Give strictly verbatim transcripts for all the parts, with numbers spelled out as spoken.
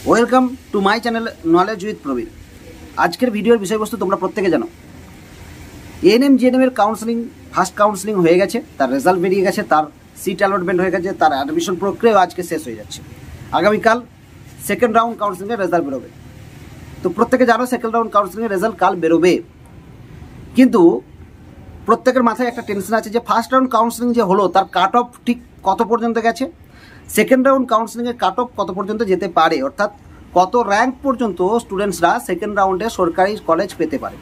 Welcome to my channel knowledge with Prabin. আজকের ভিডিওর বিষয়বস্তু তোমরা প্রত্যেকে জানো, এএনএম জিএনএম এর কাউন্সেলিং ফার্স্ট কাউন্সেলিং হয়ে গেছে, তার রেজাল্ট বেরিয়ে গেছে, তার সিট অ্যালটমেন্ট হয়ে গেছে, তার অ্যাডমিশন প্রক্রিয়া আজকে শেষ হয়ে যাচ্ছে। আগামীকাল সেকেন্ড রাউন্ড কাউন্সেলিংয়ের রেজাল্ট বেরোবে। তো প্রত্যেকে জানো সেকেন্ড রাউন্ড কাউন্সেলিংয়ের রেজাল্ট কাল বেরোবে, কিন্তু প্রত্যেকের মাথায় একটা টেনশন আছে যে ফার্স্ট রাউন্ড কাউন্সেলিং যে হলো তার কাট অফ ঠিক কত পর্যন্ত গেছে, সেকেন্ড রাউন্ড কাউন্সেলিংয়ের কাট অফ কত পর্যন্ত যেতে পারে, অর্থাৎ কত র্যাঙ্ক পর্যন্ত স্টুডেন্টসরা সেকেন্ড রাউন্ডে সরকারি কলেজ পেতে পারে।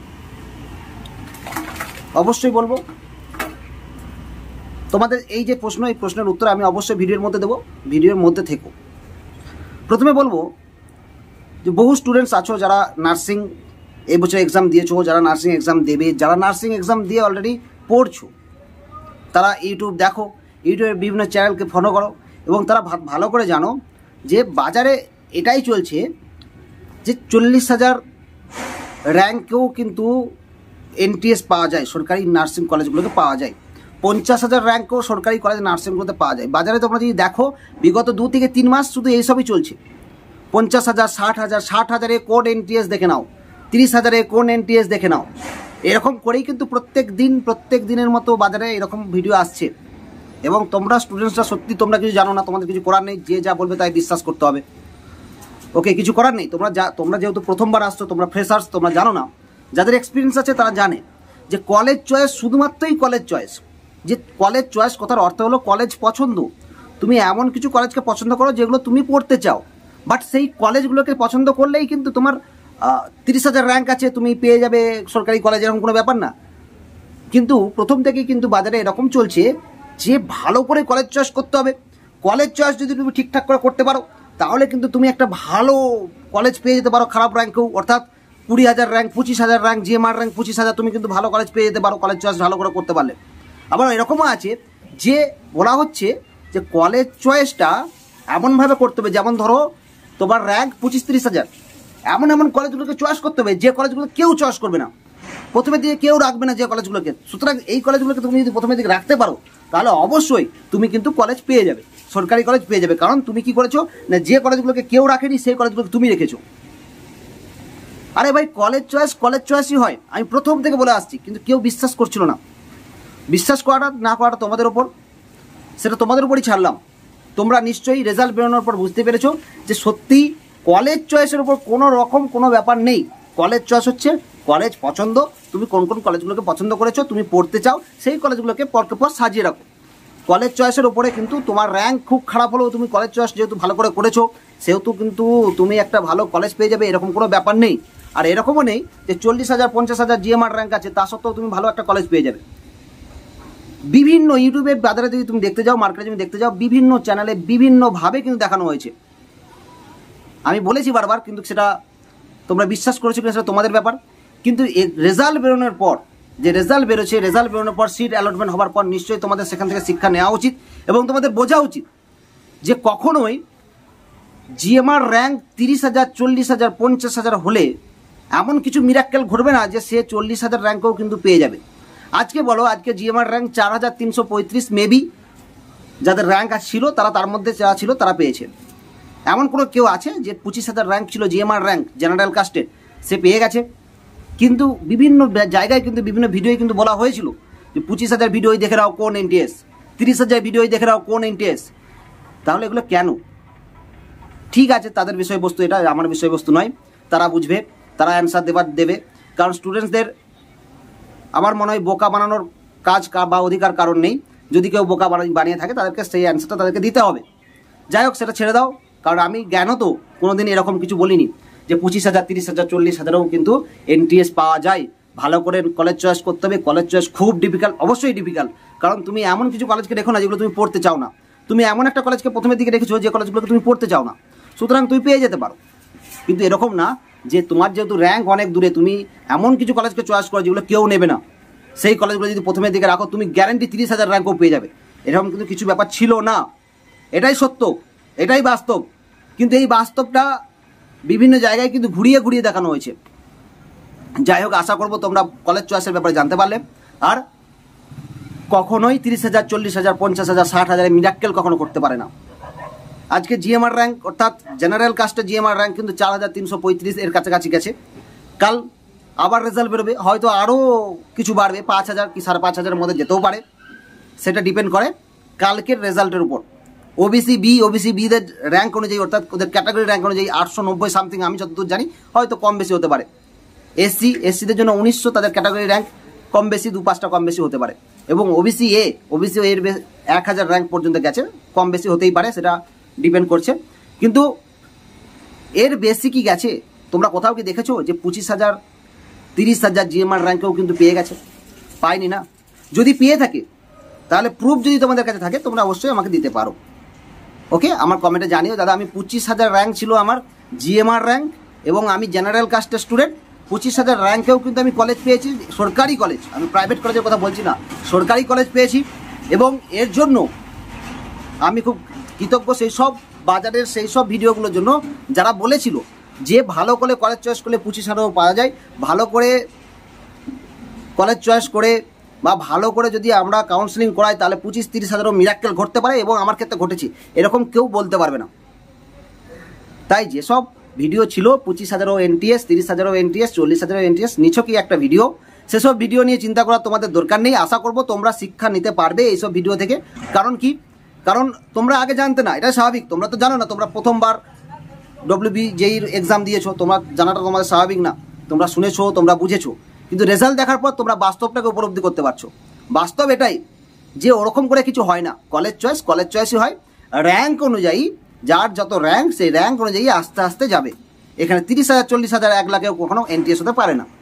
অবশ্যই বলবো তোমাদের এই যে প্রশ্ন, এই প্রশ্নের উত্তর আমি অবশ্যই ভিডিওর মধ্যে দেবো, ভিডিওর মধ্যে থেকো। প্রথমে বলবো যে বহু স্টুডেন্টস আছো যারা নার্সিং এবছর এক্সাম দিয়েছো, যারা নার্সিং এক্সাম দেবে, যারা নার্সিং এক্সাম দিয়ে অলরেডি পড়ছো, তারা ইউটিউব দেখো, ইউটিউবের বিভিন্ন চ্যানেলকে ফলো করো এবং তারা ভালো করে জানো যে বাজারে এটাই চলছে যে চল্লিশ হাজার র্যাঙ্কেও কিন্তু এনটিএস পাওয়া যায়, সরকারি নার্সিং কলেজগুলোকে পাওয়া যায়। পঞ্চাশ হাজার র্যাঙ্কও সরকারি কলেজ নার্সিংগুলোতে পাওয়া যায়। বাজারে তোমরা যদি দেখো বিগত দু থেকে তিন মাস শুধু এইসবই চলছে। পঞ্চাশ হাজার, ষাট হাজার, ষাট হাজারে কোন এনটিএস দেখে নাও, তিরিশ হাজারে কোন এনটিএস দেখে নাও, এরকম করেই কিন্তু প্রত্যেক দিন প্রত্যেক দিনের মতো বাজারে এরকম ভিডিও আসছে। এবং তোমরা স্টুডেন্টসরা সত্যি তোমরা কিছু জানো না, তোমাদের কিছু করার নেই, যে যা বলবে তাই বিশ্বাস করতে হবে। ওকে, কিছু করার নেই। তোমরা যা তোমরা যেহেতু প্রথমবার আসছো, তোমরা ফ্রেশার্স, তোমরা জানো না। যাদের এক্সপিরিয়েন্স আছে তারা জানে যে কলেজ চয়েস শুধুমাত্রই কলেজ চয়েস। যে কলেজ চয়েস কথার অর্থ হলো কলেজ পছন্দ। তুমি এমন কিছু কলেজকে পছন্দ করো যেগুলো তুমি পড়তে চাও, বাট সেই কলেজগুলোকে পছন্দ করলেই কিন্তু তোমার তিরিশ হাজার র্যাঙ্ক আছে, তুমি পেয়ে যাবে সরকারি কলেজ, এরকম কোনো ব্যাপার না। কিন্তু প্রথম থেকেই কিন্তু বাজারে এরকম চলছে যে ভালো করে কলেজ চয়েস করতে হবে। কলেজ চয়েস যদি তুমি ঠিকঠাক করে করতে পারো তাহলে কিন্তু তুমি একটা ভালো কলেজ পেয়ে যেতে পারো খারাপ র্যাঙ্কেও, অর্থাৎ কুড়ি হাজার র্যাঙ্ক, পঁচিশ হাজার র্যাঙ্ক, জিএমআর র্যাঙ্ক পঁচিশ হাজার, তুমি কিন্তু ভালো কলেজ পেয়ে যেতে পারো কলেজ চয়েস ভালো করে করতে পারলে। আবার এরকমও আছে যে বলা হচ্ছে যে কলেজ চয়েসটা এমনভাবে করতে হবে, যেমন ধরো তোমার র্যাঙ্ক পঁচিশ তিরিশ হাজার, এমন এমন কলেজগুলোকে চয়েস করতে হবে যে কলেজগুলো কেউ চয়েস করবে না, প্রথমে দিকে কেউ রাখবে না যে কলেজগুলোকে। সুতরাং এই কলেজগুলোকে তুমি যদি প্রথমে দিকে রাখতে পারো তাহলে অবশ্যই তুমি কিন্তু কলেজ পেয়ে যাবে, সরকারি কলেজ পেয়ে যাবে। কারণ তুমি কি করেছো না, যে কলেজগুলোকে কেউ রাখেনি সেই কলেজগুলোকে তুমি রেখেছো। আরে ভাই, কলেজ চয়েস কলেজ চয়েসই হয়, আমি প্রথম থেকে বলে আসছি, কিন্তু কেউ বিশ্বাস করছিল না। বিশ্বাস করাটা না করাটা তোমাদের ওপর, সেটা তোমাদের উপরই ছাড়লাম। তোমরা নিশ্চয়ই রেজাল্ট বেরোনোর পর বুঝতে পেরেছো যে সত্যি কলেজ চয়েসের উপর কোনো রকম কোনো ব্যাপার নেই। কলেজ চয়েস হচ্ছে কলেজ পছন্দ, তুমি কোন কোন কলেজগুলোকে পছন্দ করেছো, তুমি পড়তে চাও, সেই কলেজগুলোকে পরকে পর সাজিয়ে রাখো। কলেজ চয়েসের ওপরে কিন্তু তোমার র্যাঙ্ক খুব খারাপ হলেও তুমি কলেজ চয়েস যেহেতু ভালো করে করেছো সেহেতু কিন্তু তুমি একটা ভালো কলেজ পেয়ে যাবে, এরকম কোনো ব্যাপার নেই। আর এরকমও নেই যে চল্লিশ হাজার পঞ্চাশ হাজার জিএমআর র্যাঙ্ক আছে তা সত্ত্বেও তুমি ভালো একটা কলেজ পেয়ে যাবে। বিভিন্ন ইউটিউবের বাজারে যদি তুমি দেখতে যাও, মার্কেটে যদি দেখতে যাও, বিভিন্ন চ্যানেলে বিভিন্নভাবে কিন্তু দেখানো হয়েছে। আমি বলেছি বারবার, কিন্তু সেটা তোমরা বিশ্বাস করেছো কিনা সেটা তোমাদের ব্যাপার। কিন্তু রেজাল্ট বেরোনোর পর, যে রেজাল্ট বেরোচ্ছে, রেজাল্ট বেরোনোর পর সিট অ্যালটমেন্ট হওয়ার পর নিশ্চয়ই তোমাদের সেখান থেকে শিক্ষা নেওয়া উচিত এবং তোমাদের বোঝা উচিত যে কখনোই জিএমআর র্যাঙ্ক তিরিশ হাজার, চল্লিশ হাজার, পঞ্চাশ হাজার হলে এমন কিছু মিরাক্কেল ঘটবে না যে সে চল্লিশ হাজার র্যাঙ্কও কিন্তু পেয়ে যাবে। আজকে বলো, আজকে জিএমআর র্যাঙ্ক চার হাজার তিনশো পঁয়ত্রিশ, মেবি যাদের র্যাঙ্ক ছিল তারা তার মধ্যে যারা ছিল তারা পেয়েছে। এমন কোনো কেউ আছে যে পঁচিশ হাজার র্যাঙ্ক ছিল জিএমআর র্যাঙ্ক জেনারেল কাস্টের, সে পেয়ে গেছে? কিন্তু বিভিন্ন জায়গায় কিন্তু বিভিন্ন ভিডিওয় কিন্তু বলা হয়েছিল যে পঁচিশ হাজার ভিডিওই দেখে নাও কোন এনটিএস, তিরিশ হাজার ভিডিওই দেখে নাও কোন এনটিএস। তাহলে এগুলো কেন? ঠিক আছে, তাদের বিষয়বস্তু, এটা আমার বিষয়বস্তু নয়, তারা বুঝবে, তারা অ্যান্সার দেবার দেবে। কারণ স্টুডেন্টসদের আমার মনে হয় বোকা বানানোর কাজ বা অধিকার কারণ নেই। যদি কেউ বোকা বানিয়ে থাকে তাদেরকে সেই অ্যান্সারটা তাদেরকে দিতে হবে। যাই হোক, সেটা ছেড়ে দাও, কারণ আমি জ্ঞানও তো কোনোদিন এরকম কিছু বলিনি যে পঁচিশ হাজার, তিরিশ হাজার, চল্লিশ হাজারেও কিন্তু এনটিএস পাওয়া যায়। ভালো করে কলেজ চয়েস করতে হবে। কলেজ চয়েস খুব ডিফিকাল্ট, অবশ্যই ডিফিকাল্ট, কারণ তুমি এমন কিছু কলেজকে দেখো না যেগুলো তুমি পড়তে চাও না। তুমি এমন একটা কলেজকে প্রথমের দিকে রেখেছো যে কলেজগুলোকে তুমি পড়তে চাও না, সুতরাং তুমি পেয়ে যেতে পারো। কিন্তু এরকম না যে তোমার যেহেতু র্যাঙ্ক অনেক দূরে, তুমি এমন কিছু কলেজকে চয়েস করো যেগুলো কেউ নেবে না, সেই কলেজগুলো যদি প্রথমের দিকে রাখো তুমি গ্যারান্টি তিরিশ হাজার র্যাঙ্কও পেয়ে যাবে। এরকম কিন্তু কিছু ব্যাপার ছিল না, এটাই সত্য, এটাই বাস্তব। কিন্তু এই বাস্তবটা বিভিন্ন জায়গায় কিন্তু ঘুরিয়ে ঘুরিয়ে দেখানো হয়েছে। যাই হোক, আশা করবো তোমরা কলেজ চয়েসের ব্যাপারে জানতে পারলে। আর কখনোই তিরিশ হাজার, চল্লিশ হাজার, পঞ্চাশ হাজার, ষাট হাজারের মিরাক্কেল কখনো করতে পারে না। আজকে জিএমআর র্যাঙ্ক অর্থাৎ জেনারেল কাস্টের জিএমআর র্যাঙ্ক কিন্তু চার হাজার তিনশো পঁয়ত্রিশ এর কাছাকাছি গেছে। কাল আবার রেজাল্ট বেরোবে, হয়তো আরও কিছু বাড়বে, পাঁচ হাজার কি সাড়ে পাঁচ হাজারের মধ্যে যেতেও পারে। সেটা ডিপেন্ড করে কালকের রেজাল্টের উপর। ওবিসি বি ওবিসি বিদের র্যাঙ্ক অনুযায়ী অর্থাৎ ওদের ক্যাটাগরি র্যাঙ্ক অনুযায়ী আটশো নব্বই সামথিং আমি যতদূর জানি, হয়তো কম বেশি হতে পারে। এসসি এসসিদের জন্য উনিশশো, তাদের ক্যাটাগরি র্যাঙ্ক কম বেশি দু পাঁচটা কম বেশি হতে পারে। এবং ওবিসি এ ওবিসি এর এক হাজার র্যাঙ্ক পর্যন্ত গেছে, কম বেশি হতেই পারে, সেটা ডিপেন্ড করছে। কিন্তু এর বেশি কি গেছে? তোমরা কোথাও কি দেখেছো যে পঁচিশ হাজার তিরিশ হাজার জিএমআর র্যাঙ্কেও কিন্তু পেয়ে গেছে? পায়নি না। যদি পেয়ে থাকে তাহলে প্রুফ যদি তোমাদের কাছে থাকে তোমরা অবশ্যই আমাকে দিতে পারো। ওকে, আমার কমেন্টে জানিও দাদা আমি পঁচিশ হাজার র্যাঙ্ক ছিল আমার জিএমআর র্যাঙ্ক, এবং আমি জেনারেল কাস্টের স্টুডেন্ট, পঁচিশ হাজার র্যাঙ্কেও কিন্তু আমি কলেজ পেয়েছি, সরকারি কলেজ, আমি প্রাইভেট কলেজের কথা বলছি না, সরকারি কলেজ পেয়েছি। এবং এর জন্য আমি খুব কৃতজ্ঞ সেই সব বাজারের সেই সব ভিডিওগুলোর জন্য যারা বলেছিল যে ভালো করে কলেজ চয়েস করলে পঁচিশ হাজারও পাওয়া যায়, ভালো করে কলেজ চয়েস করে বা ভালো করে যদি আমরা কাউন্সেলিং করাই তাহলে পঁচিশ তিরিশ হাজারও মিরাক্কেল ঘটতে পারে, এবং আমার ক্ষেত্রে ঘটেছে, এরকম কেউ বলতে পারবে না। তাই যেসব ভিডিও ছিল পঁচিশ হাজারও এনটিএস, তিরিশ হাজারও এনটিএস, চল্লিশ হাজারও এনটিএস, নিছকই একটা ভিডিও, সেসব ভিডিও নিয়ে চিন্তা করার তোমাদের দরকার নেই। আশা করব তোমরা শিক্ষা নিতে পারবে এইসব ভিডিও থেকে। কারণ কি? কারণ তোমরা আগে জানতে না, এটা স্বাভাবিক, তোমরা তো জানো না, তোমরা প্রথমবার ডব্লিউবি জেইর এক্সাম দিয়েছো, তোমরা জানাটা তোমাদের স্বাভাবিক না, তোমরা শুনেছো, তোমরা বুঝেছো, কিন্তু রেজাল্ট দেখার পর তোমরা বাস্তবটাকে উপলব্ধি করতে পারছো। বাস্তব এটাই যে ওরকম করে কিছু হয় না, কলেজ চয়েস কলেজ চয়েসই হয়, র্যাঙ্ক অনুযায়ী, যার যত র্যাঙ্ক সেই র্যাঙ্ক অনুযায়ী আস্তে আস্তে যাবে। এখানে তিরিশ হাজার চল্লিশ হাজার এক লাখেও কখনো এনটিএস হতে পারে না।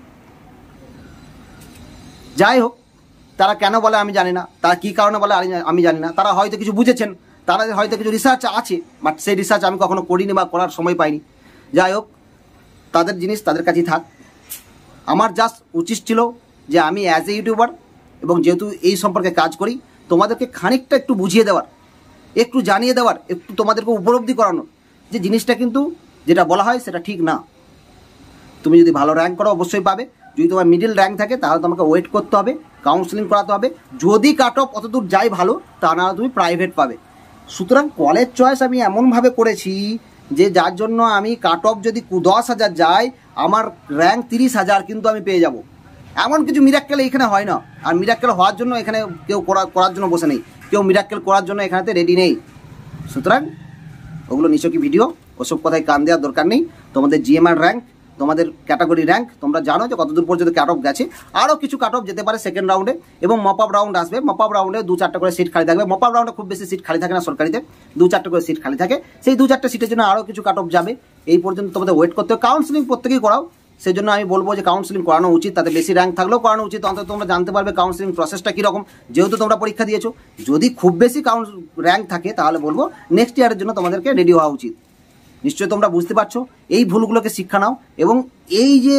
যাই হোক, তারা কেন বলে আমি জানি না, তারা কী কারণে বলে আমি জানি না, তারা হয়তো কিছু বুঝেছেন, তারা হয়তো কিছু রিসার্চ আছে, বাট সেই রিসার্চ আমি কখনো করিনি বা করার সময় পাইনি। যাই হোক, তাদের জিনিস তাদের কাছেই থাক। আমার জাস্ট উচিত ছিল যে আমি অ্যাজ এ ইউটিউবার, এবং যেহেতু এই সম্পর্কে কাজ করি, তোমাদেরকে খানিকটা একটু বুঝিয়ে দেওয়ার, একটু জানিয়ে দেওয়ার, একটু তোমাদেরকে উপলব্ধি করানোর যে জিনিসটা কিন্তু যেটা বলা হয় সেটা ঠিক না। তুমি যদি ভালো র্যাঙ্ক করো অবশ্যই পাবে, যদি তোমার মিডিল র্যাঙ্ক থাকে তাহলে তোমাকে ওয়েট করতে হবে, কাউন্সেলিং করাতে হবে, যদি কাট অফ অতদূর যাই ভালো, তা না তুমি প্রাইভেট পাবে। সুতরাং কলেজ চয়েস আমি এমনভাবে করেছি যে যার জন্য আমি কাট অফ যদি দশ হাজার যায়, আমার র্যাঙ্ক তিরিশ হাজার কিন্তু আমি পেয়ে যাব। এমন কিছু মিরাক্কেল এখানে হয় না, আর মিরাক্কেল হওয়ার জন্য এখানে কেউ করা করার জন্য বসে নেই, কেউ মিরাক্কেল করার জন্য এখানেতে রেডি নেই। সুতরাং ওগুলো নিছকই ভিডিও, ওসব কথায় কান দেওয়ার দরকার নেই। তোমাদের জিএমআর র্যাঙ্ক, তোমাদের ক্যাটাগরি র্যাঙ্ক তোমরা জানো যে কতদূর পর্যন্ত কাট অফ গেছে, আরও কিছু কাট অফ যেতে পারে সেকেন্ড রাউন্ডে, এবং মপ আপ রাউন্ড আসবে। মপ আপ রাউন্ডে দু চারটে করে সিট খালি থাকবে। মপ আপ রাউন্ডে খুব বেশি সিট খালি থাকে না, সরকারিতে দু চারটে করে সিট খালি থাকে, সেই দু চারটে সিটের জন্য আরও কিছু কাট অফ যাবে। এই পর্যন্ত তোমাদের ওয়েট করতে হবে। কাউন্সেলিং প্রত্যেকেই করাও, সেই জন্য আমি বলবো যে কাউন্সেলিং করানো উচিত, তাতে বেশি র্যাঙ্ক থাকলেও করানো উচিত, অন্তত তোমরা জানতে পারবে কাউন্সেলিং প্রসেসটা কীরকম, যেহেতু তোমরা পরীক্ষা দিয়েছো। যদি খুব বেশি কাউন্স র্যাঙ্ক থাকে তাহলে বলবো নেক্সট ইয়ারের জন্য তোমাদেরকে রেডি হওয়া উচিত। নিশ্চয়ই তোমরা বুঝতে পারছো, এই ভুলগুলোকে শিক্ষা নাও, এবং এই যে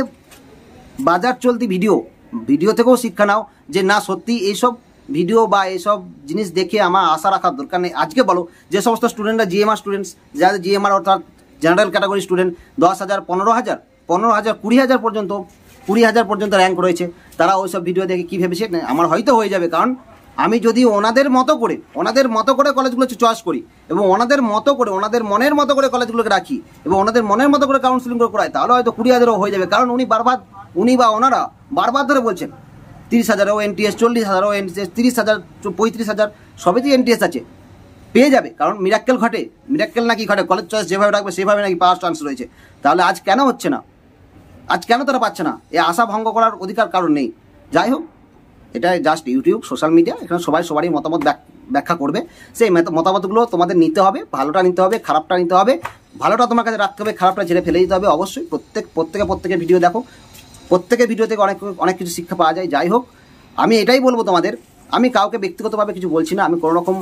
বাজার চলতি ভিডিও ভিডিও থেকেও শিক্ষা নাও যে না সত্যি এইসব ভিডিও বা এইসব জিনিস দেখে আমার আশা রাখার দরকার নেই। আজকে বলো যে সমস্ত স্টুডেন্টরা জিএমআর স্টুডেন্টস, যাদের জিএমআর অর্থাৎ জেনারেল ক্যাটাগরি স্টুডেন্ট, দশ হাজার পনেরো হাজার পনেরো হাজার কুড়ি হাজার পর্যন্ত কুড়ি হাজার পর্যন্ত র্যাঙ্ক রয়েছে, তারা ওই সব ভিডিও দেখে কী ভেবেছে আমার হয়তো হয়ে যাবে। কারণ আমি যদি ওনাদের মতো করে ওনাদের মতো করে কলেজগুলো চয়েস করি, এবং ওনাদের মতো করে ওনাদের মনের মতো করে কলেজগুলোকে রাখি, এবং ওনাদের মনের মতো করে কাউন্সিলিং করে করাই, তাহলে হয়তো কুড়ি হাজারও হয়ে যাবে। কারণ উনি বারবার উনি বা ওনারা বারবার ধরে বলছেন তিরিশ হাজারও এনটিএস, চল্লিশ হাজারও এনটিএস, তিরিশ হাজার পঁয়ত্রিশ হাজার সবেতেই এনটিএস আছে, পেয়ে যাবে। কারণ মিরাক্কেল ঘটে, মিরাক্কেল নাকি ঘটে, কলেজ চয়েস যেভাবে রাখবে সেভাবে নাকি পাওয়ার চান্স রয়েছে। তাহলে আজ কেন হচ্ছে না? আজ কেন তারা পাচ্ছে না? এই আশা ভঙ্গ করার অধিকার কারণ নেই। যাই হোক, এটা জাস্ট ইউটিউব, সোশ্যাল মিডিয়া, এখানে সবাই সবারই মতামত ব্যাখ্যা করবে। সেই মতামতগুলো তোমাদের নিতে হবে, ভালোটা নিতে হবে, খারাপটা নিতে হবে। ভালোটা তোমার কাছে রাখতে হবে, খারাপটা ছেড়ে ফেলে দিতে হবে। অবশ্যই প্রত্যেক প্রত্যেকে প্রত্যেকের ভিডিও দেখো, প্রত্যেকের ভিডিও থেকে অনেক অনেক কিছু শিক্ষা পাওয়া যায়। যাই হোক, আমি এটাই বলবো তোমাদের, আমি কাউকে ব্যক্তিগতভাবে কিছু বলছি না, আমি কোনো রকম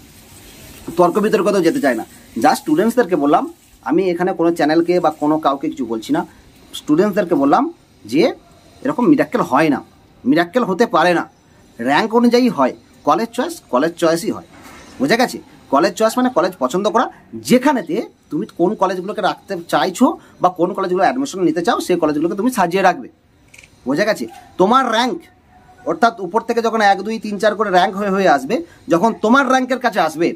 তর্ক বিতর্কতেও যেতে চাই না। জাস্ট স্টুডেন্টসদেরকে বললাম, আমি এখানে কোনো চ্যানেলকে বা কোনো কাউকে কিছু বলছি না, স্টুডেন্টসদেরকে বললাম যে এরকম মিরাক্কেল হয় না, মিরাক্কেল হতে পারে না, র্যাঙ্ক অনুযায়ী হয়। কলেজ চয়েস কলেজ চয়েসই হয়, বুঝে গেছে? কলেজ চয়েস মানে কলেজ পছন্দ করা, যেখানেতে তুমি কোন কলেজগুলোকে রাখতে চাইছো বা কোন কলেজগুলো অ্যাডমিশন নিতে চাও সেই কলেজগুলোকে তুমি সাজিয়ে রাখবে, বুঝে গেছে? তোমার র্যাঙ্ক অর্থাৎ উপর থেকে যখন এক দুই তিন চার করে র্যাঙ্ক হয়ে হয়ে আসবে, যখন তোমার র্যাঙ্কের কাছে আসবে,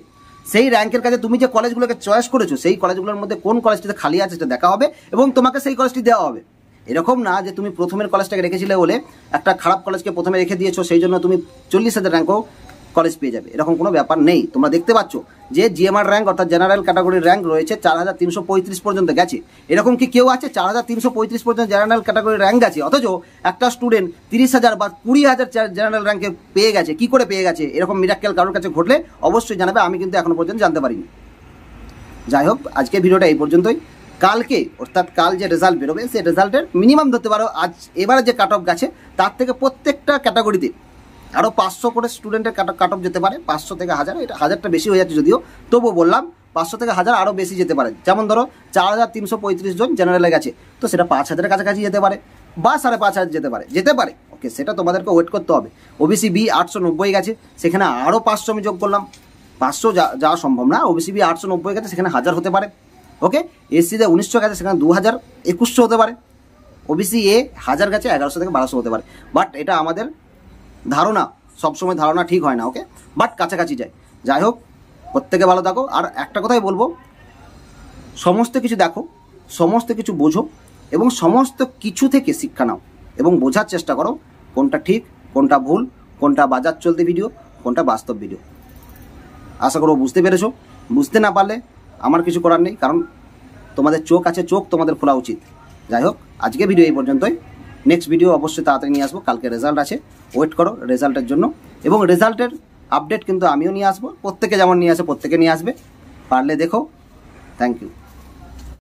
সেই র্যাঙ্কের কাছে তুমি যে কলেজগুলোকে চয়েস করেছো সেই কলেজগুলোর মধ্যে কোন কলেজটিতে খালি আছে সেটা দেখা হবে এবং তোমাকে সেই কলেজটি দেওয়া হবে। এরকম না যে তুমি প্রথমের কলেজটাকে রেখেছিলে বলে একটা খারাপ কলেজকে প্রথমে রেখে দিয়েছো সেই জন্য তুমি চল্লিশ হাজার র্যাঙ্কও কলেজ পেয়ে যাবে, এরকম কোনো ব্যাপার নেই। তোমরা দেখতে পাচ্ছ যে জিএমআর র্যাঙ্ক অর্থাৎ জেনারেল ক্যাটাগরির র্যাঙ্ক রয়েছে চার হাজার তিনশো পঁয়ত্রিশ পর্যন্ত গেছে। এরকম কি কেউ আছে চার হাজার তিনশো পঁয়ত্রিশ পর্যন্ত জেনারেল ক্যাটাগরির র্যাঙ্ক গেছে অথচ একটা স্টুডেন্ট তিরিশ হাজার বা কুড়ি হাজার জেনারেল র্যাঙ্কে পেয়ে গেছে? কি করে পেয়ে গেছে? এরকম মিরাক্কেল কারোর কাছে ঘটলে অবশ্যই জানাবে, আমি কিন্তু এখনো পর্যন্ত জানতে পারিনি। যাই হোক, আজকে ভিডিওটা এই পর্যন্তই। কালকে অর্থাৎ কাল যে রেজাল্ট বেরোবে সেই রেজাল্টের মিনিমাম ধরতে পারো আজ এবারে যে কাট অফ গেছে তার থেকে প্রত্যেকটা ক্যাটাগরিতে আরও পাঁচশো করে স্টুডেন্টের কাট কাট অফ যেতে পারে, পাঁচশো থেকে হাজার, এটা হাজারটা বেশি হয়ে যাচ্ছে যদিও, তবুও বললাম পাঁচশো থেকে হাজার আরও বেশি যেতে পারে। যেমন ধরো চার হাজার তিনশো পঁয়ত্রিশ জন জেনারেলে গেছে, তো সেটা পাঁচ হাজারের কাছাকাছি যেতে পারে বা সাড়ে পাঁচ হাজার যেতে পারে যেতে পারে ওকে, সেটা তোমাদেরকে ওয়েট করতে হবে। ওবিসি বি আটশো নব্বই গেছে, সেখানে আরও পাঁচশো আমি যোগ করলাম, পাঁচশো যা যাওয়া সম্ভব না। ওবিসি বি আটশো নব্বই গেছে, সেখানে হাজার হতে পারে ওকে। এসসিতে উনিশশো গেছে, সেখানে দু হাজার একুশশো হতে পারে। ওবিসি এ হাজার গেছে, এগারোশো থেকে বারোশো হতে পারে। বাট এটা আমাদের ধারণা, সবসময় ধারণা ঠিক হয় না ওকে, বাট কাছাকাছি যায়। যাই হোক, প্রত্যেকে ভালো থাকো। আর একটা কথাই বলবো, সমস্ত কিছু দেখো, সমস্ত কিছু বোঝো এবং সমস্ত কিছু থেকে শিক্ষা নাও এবং বোঝার চেষ্টা করো কোনটা ঠিক, কোনটা ভুল, কোনটা বাজার চলতি ভিডিও, কোনটা বাস্তব ভিডিও। আশা করো বুঝতে পেরেছো। বুঝতে না পারলে আমার কিছু করার নেই, কারণ তোমাদের চোখ আছে, চোখ তোমাদের খোলা উচিত। যাই হোক, আজকে ভিডিও এই পর্যন্তই। নেক্সট ভিডিও অবশ্যই তাড়াতাড়ি নিয়ে আসবো। কালকে রেজাল্ট আছে, ওয়েট করো রেজাল্টের জন্য এবং রেজাল্টের আপডেট কিন্তু আমিও নিয়ে আসবো। প্রত্যেকে যেমন নিয়ে আসে প্রত্যেকে নিয়ে আসবে, পারলে দেখো। Thank you.